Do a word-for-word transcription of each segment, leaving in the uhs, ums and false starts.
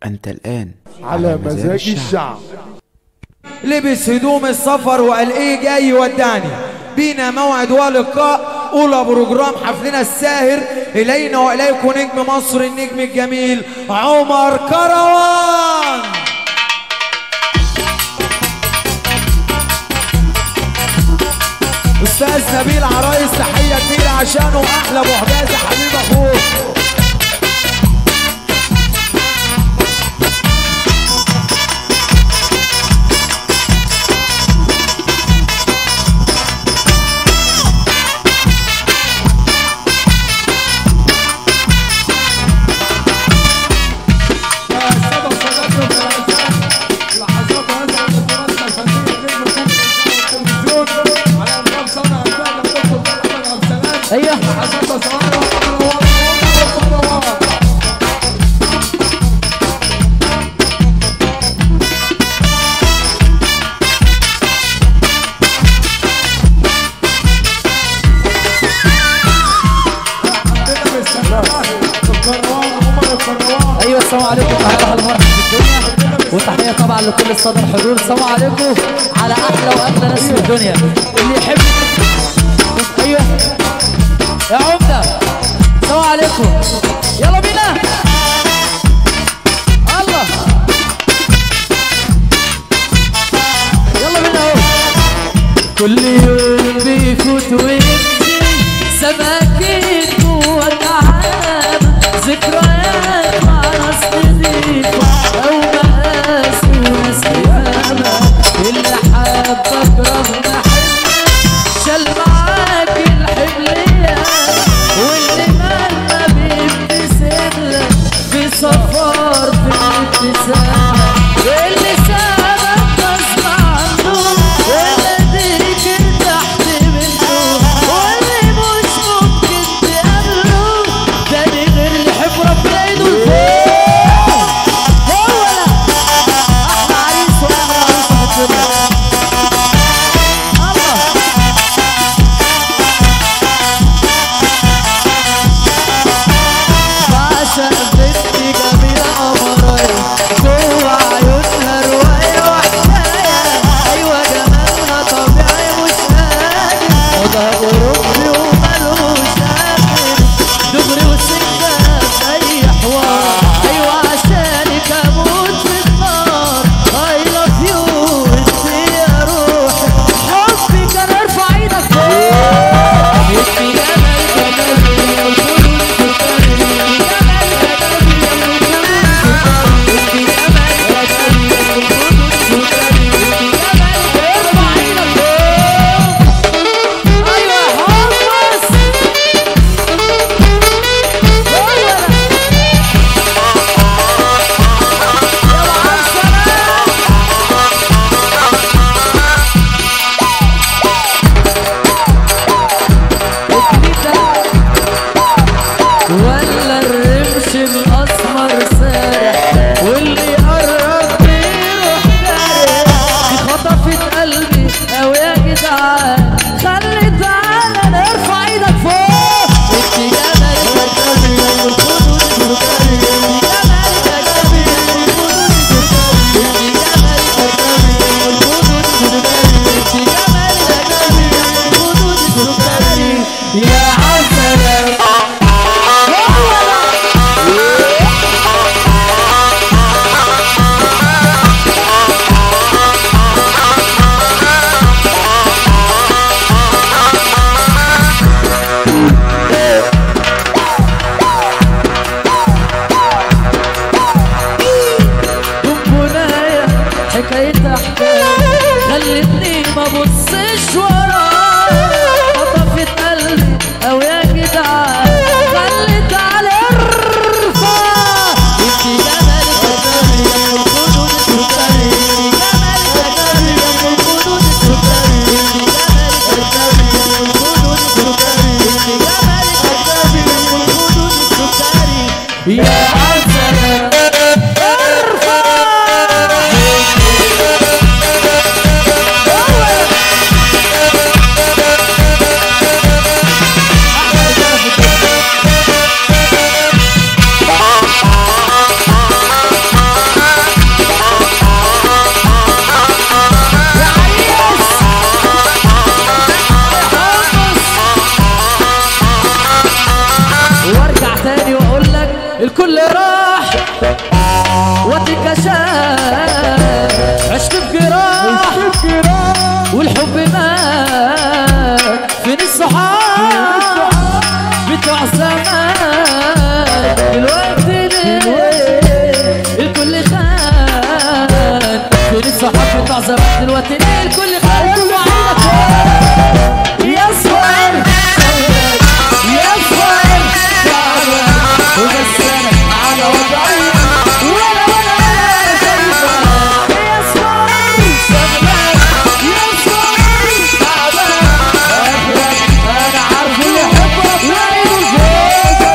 أنت الآن على مزاج الشعب. لبس هدوم السفر وقال ايه جاي يودعني بينا موعد ولقاء اولى بروجرام حفلنا الساهر. الينا واليكم نجم مصر النجم الجميل عمر كروان. استاذ نبيل عرايس تحيه كبيره عشانه احلى ابو حجازي حبيب اخوك. ايوه ايوه السلام عليكم. تحيه اهل مرحبا في الدنيا وتحيه طبعا لكل الساده الحضور. السلام عليكم على احلى واغلى ناس في الدنيا. اللي يحب ايوه يا عمده السلام عليكم. يلا بينا الله يلا بينا اهو. كل يوم بيفوت ويمشي سماكين جوه العالم ذكريات مع ناس نضيفه او مقاس وناس تفهمها. اللي حبك رغم حلمك شال معاك الحملية واللي مالنا بيبتسم لك في سفر في الابتسامة. واللي سابك غصب عنه واللي ديك تحت منه واللي مش ممكن تقابله تاني غير اللي يحب ربنا ايده لفوق. هو ده احلى عريس واحلى عروسة في الدنيا. خلتني ما بصش ورايا خطفت قلبي او يا جدعان خلت على الرفاه. انت جمالك جمالي يا الخدود السكري جمالك جمالي يا الخدود السكري انت جمالك جمالي يا الخدود السكري انت جمالك جمالي يا الخدود السكري يا عسل الكل راح وديك شاف عشت بجراح والحب مات فين الصحاب بتوع زمان دلوقتي ليه الكل خان فين الصحاب بتوع زمان دلوقتي ليه الكل خان كله عينك يا صغير يا صغير وبس انا على وضعي ولا ولا ولا شايفه يا صغير شغلك يا صغير تعبان انا عارف اللي يحبك وعينه شايفه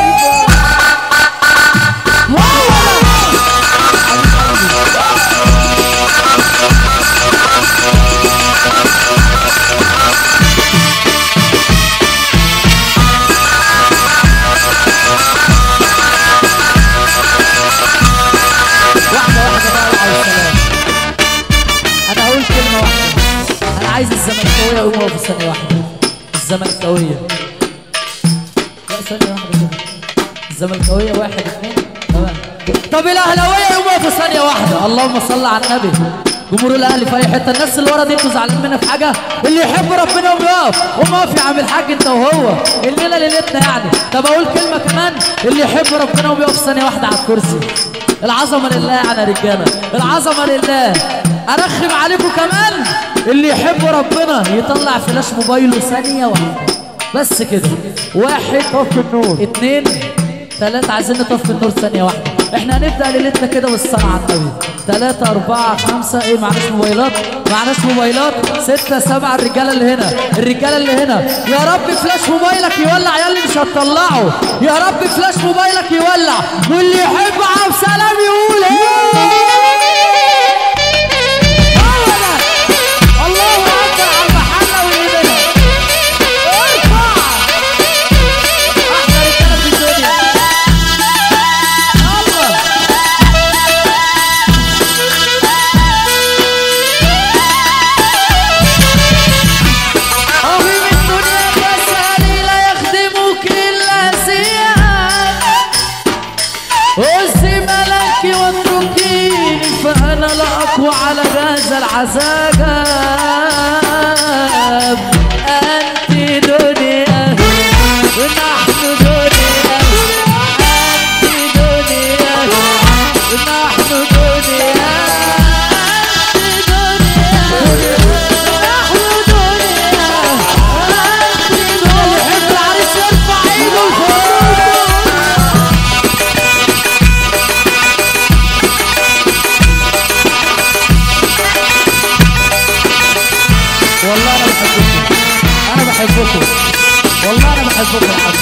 عايز الزملكاويه يقوموا يقفوا ثانيه واحده. الزملكاويه لا ثانيه واحده كده. الزملكاويه واحد اثنين تمام. طب الاهلاويه يقوموا يقفوا ثانيه واحده. اللهم صل على النبي. جمهور الاهلي في اي حته. الناس اللي ورا دي انتوا زعلانين منها في حاجه؟ اللي يحب ربنا يقوم يقف. قوم اقف يا عم الحاج انت وهو. الليله ليلتنا يعني. طب اقول كلمه كمان. اللي يحب ربنا يقوم يقف ثانيه واحده على الكرسي. العظمه لله يعني يا رجاله. العظمه لله. ارخم عليكم كمان. اللي يحب ربنا يطلع فلاش موبايله ثانية واحدة بس كده. واحد طفي النور اتنين تلاتة. عايزين نطفي النور ثانية واحدة. احنا هنبدأ ليلتنا كده بالصلاة على النبي. تلاتة أربعة خمسة. ايه معناش موبايلات؟ معناش موبايلات. ستة سبعة. الرجالة اللي هنا الرجالة اللي هنا يا رب فلاش موبايلك يولع يا اللي مش هتطلعه. يا رب فلاش موبايلك يولع. واللي يحب عبد سلام يقول ايه؟ فأنا لا أقوى على هذا العذاب. أنت دنيا ونحن دنيا. أنت دنيا ونحن دنيا. أنت دنيا ونحن دنيا. أنت دنيا. اللي يحب العريس يرفع ايده لفوق. والله انا بحبكم. انا بحبكم والله انا بحبكم يا حبيبي.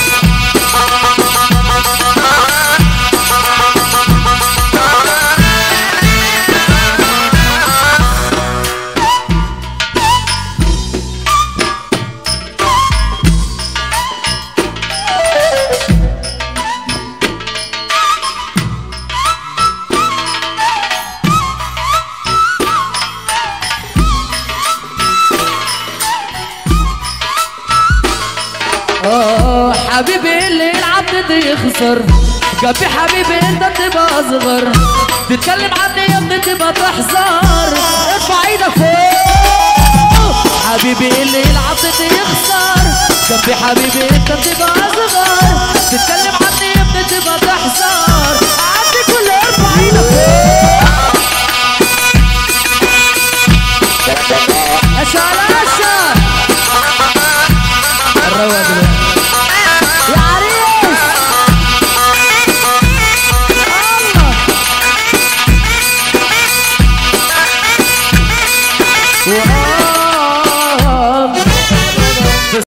حبيبي اللي يلعب ضدي يخسر. جنبي حبيبي انت تبقى اصغر. تتكلم عني يا ابني تبقى تحذر. ارفع ايدك فوق. حبيبي اللي يلعب ضدي يخسر. جنبي حبيبي انت تبقى اصغر. تتكلم عني يا ابني تبقى تحذر.